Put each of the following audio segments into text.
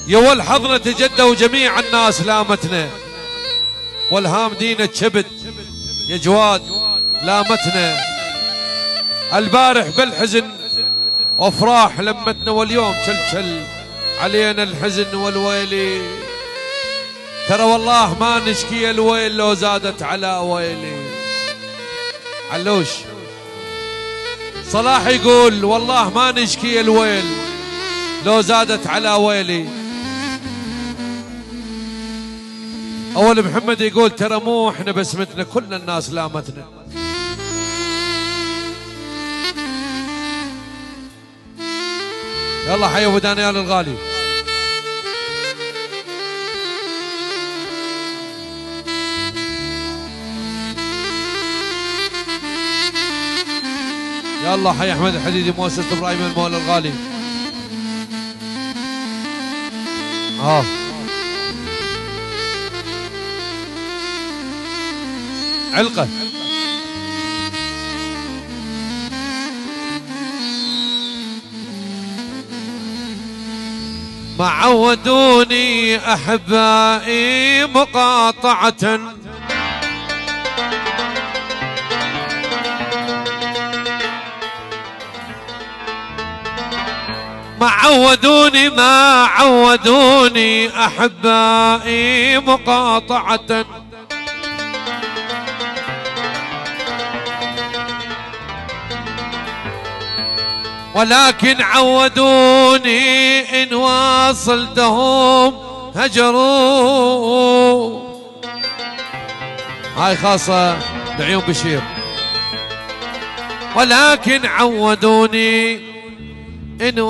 يا والحضنة جدة وجميع الناس لامتنا، والهام دينا كبد يا جواد لامتنا. البارح بالحزن وافراح لمتنا، واليوم شل علينا الحزن والويلي. ترى والله ما نشكي الويل لو زادت على ويلي. علوش صلاح يقول والله ما نشكي الويل لو زادت على ويلي. اول محمد يقول ترى مو احنا بسمتنا كل الناس لامتنا. يلا حي ابو دانيال الغالي. يلا حي احمد الحديدي مؤسسة ابراهيم المولى الغالي. علقة ما عودوني احبائي مقاطعة، ما عودوني احبائي مقاطعة، ولكن عودوني إن واصلتهم هجروا. هاي خاصة بعيون بشير. ولكن عودوني إن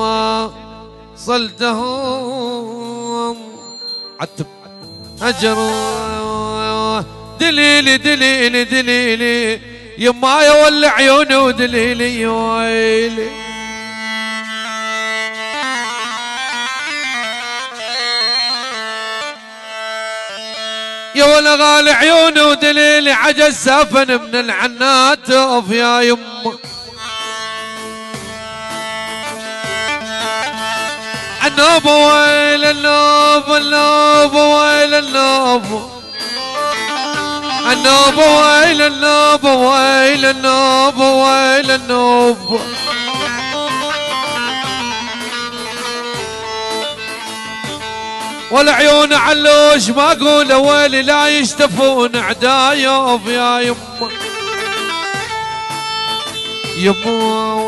واصلتهم عتب هجروا. دليلي دليلي دليلي يما يولع عيوني ودليلي يا ويلي. يا ولا غالي عيوني ودليلي عجز سافن من العنات اوف يا يمه. النوب ويل النوب النوب ويل النوب، النوب ويل النوب ويل النوب ويل النوب. والعيون علوش ما اقول ويلي لا يشتفون عدايا يا يمه يمه.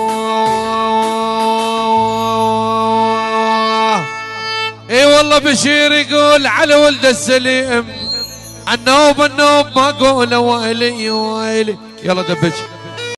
اي والله بشير يقول على ولد السليم النوب النوب ما اقول ويلي ويلي. يلا دبج.